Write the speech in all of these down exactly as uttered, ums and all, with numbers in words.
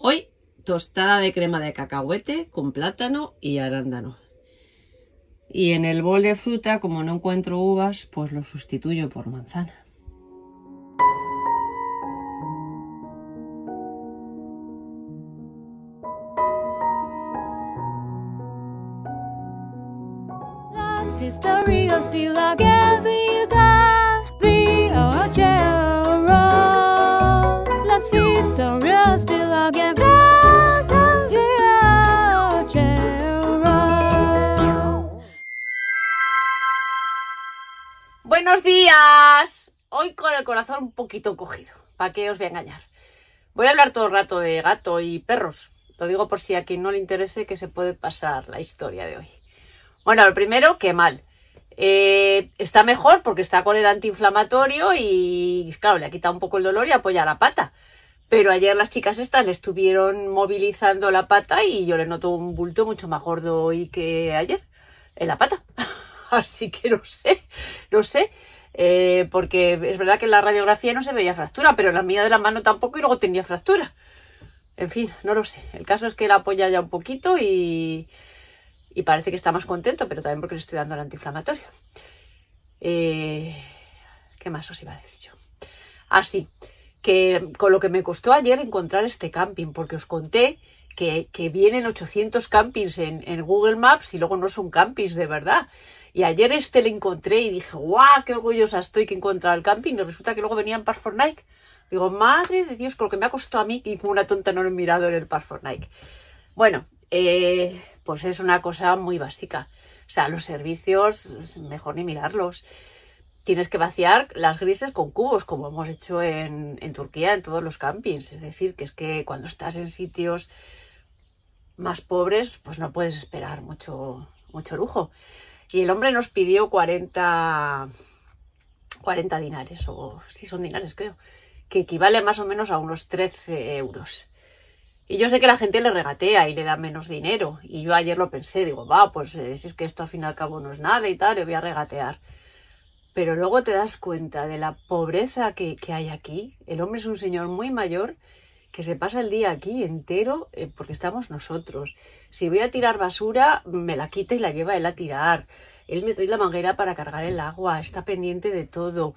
Hoy tostada de crema de cacahuete con plátano y arándano. Y en el bol de fruta, como no encuentro uvas, pues lo sustituyo por manzana. Las historias de la vida viajeron. Las historias de la vida viajeron. ¡Buenos días! Hoy con el corazón un poquito cogido. ¿Para qué os voy a engañar? Voy a hablar todo el rato de gato y perros. Lo digo por si a quien no le interese que se puede pasar la historia de hoy. Bueno, lo primero, que mal. Eh, está mejor porque está con el antiinflamatorio y, claro, le ha quitado un poco el dolor y apoya la pata. Pero ayer las chicas estas le estuvieron movilizando la pata y yo le noto un bulto mucho más gordo hoy que ayer en la pata. Así que no sé, no sé. Eh, porque es verdad que en la radiografía no se veía fractura, pero en la mía de la mano tampoco y luego tenía fractura. En fin, no lo sé. El caso es que la apoya ya un poquito y... Y parece que está más contento, pero también porque le estoy dando el antiinflamatorio. Eh, ¿Qué más os iba a decir yo? Así, ah, que con lo que me costó ayer encontrar este camping, porque os conté que, que vienen ochocientos campings en, en Google Maps y luego no son campings de verdad. Y ayer este le encontré y dije, ¡guau! ¡Qué orgullosa estoy que he encontrado el camping! Y resulta que luego venía en Park for Nike. Digo, madre de Dios, con lo que me ha costado a mí, y como una tonta no lo he mirado en el Park for Nike. Bueno, eh... pues es una cosa muy básica. O sea, los servicios, mejor ni mirarlos. Tienes que vaciar las grises con cubos, como hemos hecho en, en Turquía, en todos los campings. Es decir, que es que cuando estás en sitios más pobres, pues no puedes esperar mucho, mucho lujo. Y el hombre nos pidió cuarenta, cuarenta dinares, o sí son dinares creo, que equivale más o menos a unos trece euros. Y yo sé que la gente le regatea y le da menos dinero. Y yo ayer lo pensé, digo, va, pues eh, si es que esto al fin y al cabo no es nada y tal, le voy a regatear. Pero luego te das cuenta de la pobreza que, que hay aquí. El hombre es un señor muy mayor que se pasa el día aquí entero eh, porque estamos nosotros. Si voy a tirar basura, me la quita y la lleva él a tirar. Él me trae la manguera para cargar el agua, está pendiente de todo.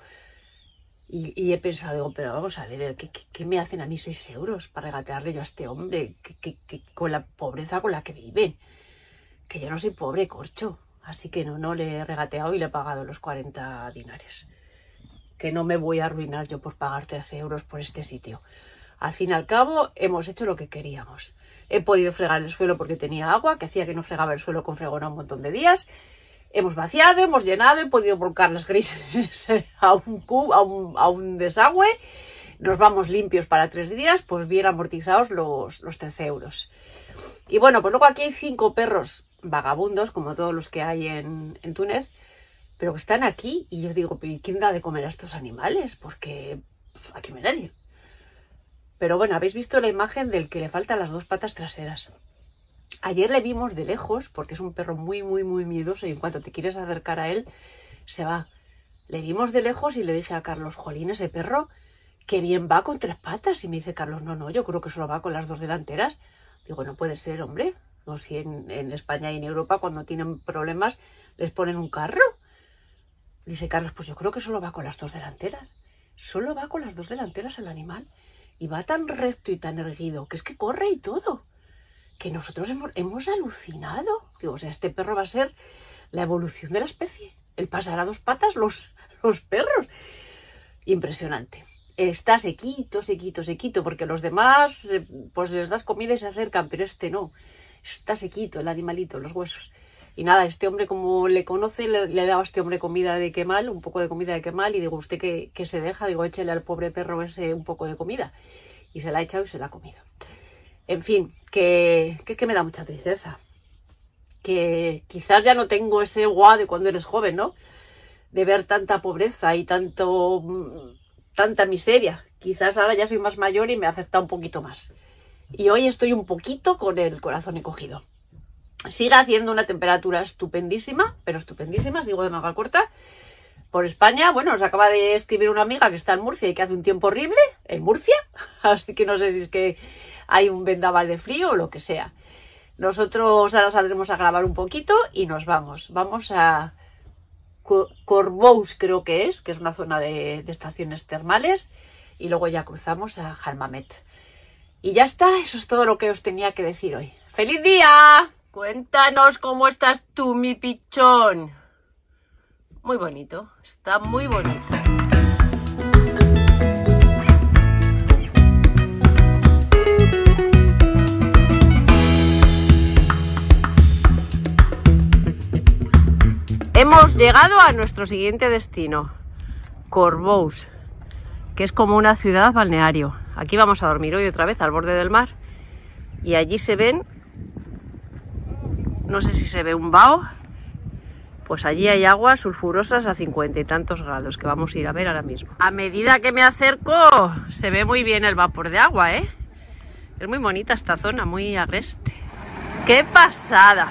Y, y he pensado, digo, pero vamos a ver, ¿qué, qué, qué me hacen a mí seis euros para regatearle yo a este hombre? ¿Qué, qué, qué, con la pobreza con la que viven? Que yo no soy pobre, corcho. Así que no, no le he regateado y le he pagado los cuarenta dinares. Que no me voy a arruinar yo por pagar trece euros por este sitio. Al fin y al cabo, hemos hecho lo que queríamos. He podido fregar el suelo porque tenía agua, que hacía que no fregaba el suelo con fregona un montón de días. Hemos vaciado, hemos llenado, he podido volcar las grises a un cubo, a un, a un desagüe. Nos vamos limpios para tres días, pues bien amortizados los, los trece euros. Y bueno, pues luego aquí hay cinco perros vagabundos, como todos los que hay en, en Túnez, pero que están aquí. Y yo digo, ¿quién da de comer a estos animales? Porque aquí no hay nadie. Pero bueno, habéis visto la imagen del que le faltan las dos patas traseras. Ayer le vimos de lejos, porque es un perro muy, muy, muy miedoso y en cuanto te quieres acercar a él, se va. Le vimos de lejos y le dije a Carlos, jolín, ese perro, qué bien va con tres patas. Y me dice Carlos, no, no, yo creo que solo va con las dos delanteras. Digo, no puede ser, hombre. No, si en, en España y en Europa cuando tienen problemas les ponen un carro. Dice Carlos, pues yo creo que solo va con las dos delanteras. Solo va con las dos delanteras el animal. Y va tan recto y tan erguido, que es que corre y todo. Que nosotros hemos, hemos alucinado. Digo, o sea, este perro va a ser la evolución de la especie. El pasar a dos patas los, los perros. Impresionante. Está sequito, sequito, sequito, porque los demás, pues les das comida y se acercan, pero este no. Está sequito el animalito, los huesos. Y nada, este hombre, como le conoce, le, le he dado a este hombre comida de quemal, un poco de comida de quemal, y digo, ¿usted qué, qué se deja? Digo, échele al pobre perro ese un poco de comida. Y se la ha echado y se la ha comido. En fin, que, que, que me da mucha tristeza. Que quizás ya no tengo ese guau de cuando eres joven, ¿no? De ver tanta pobreza y tanto, tanta miseria. Quizás ahora ya soy más mayor y me afecta un poquito más. Y hoy estoy un poquito con el corazón encogido. Sigue haciendo una temperatura estupendísima, pero estupendísima, sigo de manga corta. Por España, bueno, nos acaba de escribir una amiga que está en Murcia y que hace un tiempo horrible, en Murcia. Así que no sé si es que hay un vendaval de frío o lo que sea. Nosotros ahora saldremos a grabar un poquito y nos vamos. Vamos a Corbous, creo que es, que es una zona de, de estaciones termales. Y luego ya cruzamos a Jalmamet. Y ya está, eso es todo lo que os tenía que decir hoy. ¡Feliz día! Cuéntanos cómo estás tú, mi pichón. Muy bonito, está muy bonito. Hemos llegado a nuestro siguiente destino, Corbous, que es como una ciudad balneario. Aquí vamos a dormir hoy otra vez al borde del mar y allí se ven, no sé si se ve un bao, pues allí hay aguas sulfurosas a cincuenta y tantos grados que vamos a ir a ver ahora mismo. A medida que me acerco se ve muy bien el vapor de agua, ¿eh? Es muy bonita esta zona, muy agreste. ¡Qué pasada!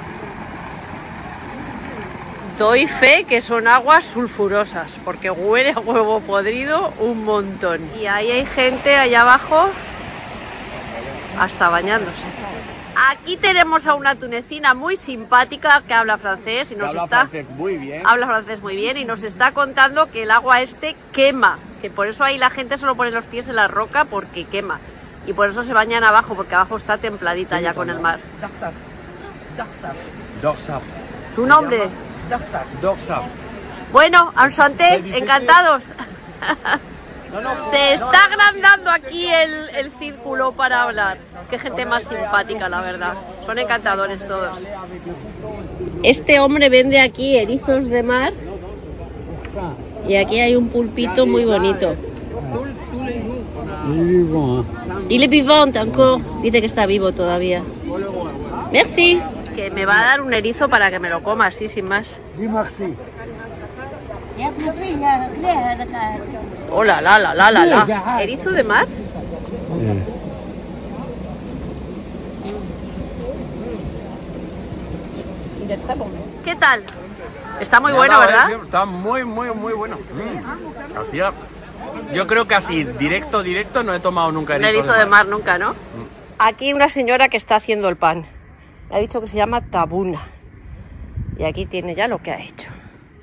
Doy fe que son aguas sulfurosas, porque huele a huevo podrido un montón. Y ahí hay gente allá abajo hasta bañándose. Aquí tenemos a una tunecina muy simpática que habla francés y nos habla está francés muy bien. habla francés muy bien y nos está contando que el agua este quema, que por eso ahí la gente solo pone los pies en la roca porque quema y por eso se bañan abajo, porque abajo está templadita ya con el mar. Dorsaf. Dorsaf. Dorsaf. ¿Tu nombre? Dorsaf. Dorsaf. Bueno, enchanté, encantados. No, no, Se está agrandando aquí el, el círculo para hablar. Qué gente más simpática, la verdad. Son encantadores todos. Este hombre vende aquí erizos de mar. Y aquí hay un pulpito muy bonito. Il est vivant encore. Dice que está vivo todavía. Merci. Que me va a dar un erizo para que me lo coma así, sin más. Hola, la, la, la, la, la. ¿Erizo de mar? ¿Qué tal? Está muy bueno, ¿verdad? Está muy, muy, muy bueno. Mm. Hacía... Yo creo que así, directo, directo, no he tomado nunca Un erizo, erizo de mar, nunca, ¿no? Aquí una señora que está haciendo el pan. Le ha dicho que se llama tabuna. Y aquí tiene ya lo que ha hecho.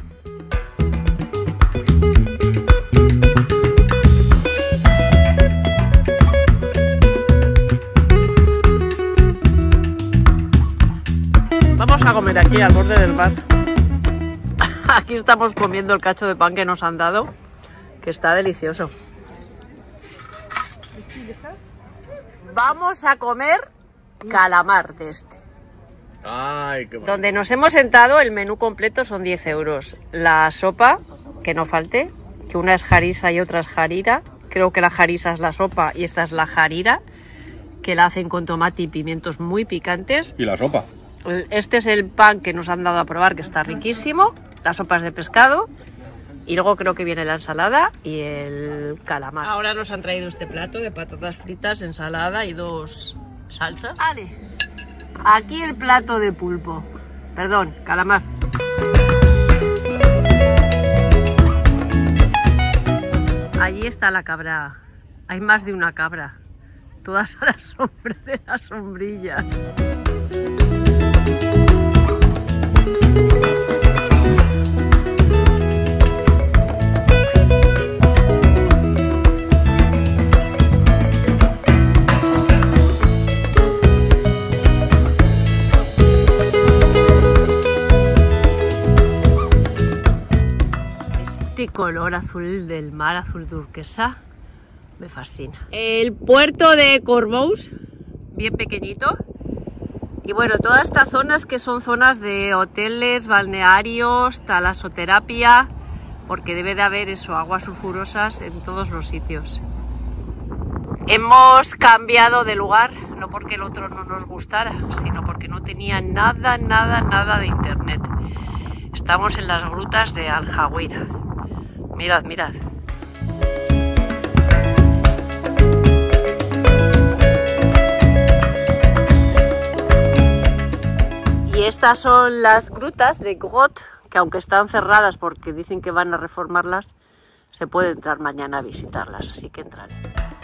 Vamos a comer aquí al borde del mar. Aquí estamos comiendo el cacho de pan que nos han dado, que está delicioso. Vamos a comer calamar de este. Ay, qué bueno. Donde nos hemos sentado, el menú completo son diez euros. La sopa, que no falte, que una es jarisa y otra es jarira. Creo que la jarisa es la sopa y esta es la jarira, que la hacen con tomate y pimientos muy picantes. ¿Y la sopa? Este es el pan que nos han dado a probar, que está riquísimo. La sopa es de pescado. Y luego creo que viene la ensalada y el calamar. Ahora nos han traído este plato de patatas fritas, ensalada y dos salsas. Vale. Aquí el plato de pulpo. Perdón, calamar. Allí está la cabra. Hay más de una cabra. Todas a la sombra de las sombrillas. Este color azul del mar, azul turquesa, me fascina. El puerto de Corbous, bien pequeñito. Y bueno, todas estas zonas que son zonas de hoteles, balnearios, talasoterapia, porque debe de haber eso, aguas sulfurosas en todos los sitios. Hemos cambiado de lugar, no porque el otro no nos gustara, sino porque no tenía nada, nada, nada de internet. Estamos en las grutas de Al Jawira. Mirad, mirad. Y estas son las grutas de Grot, que aunque están cerradas porque dicen que van a reformarlas, se puede entrar mañana a visitarlas, así que entran.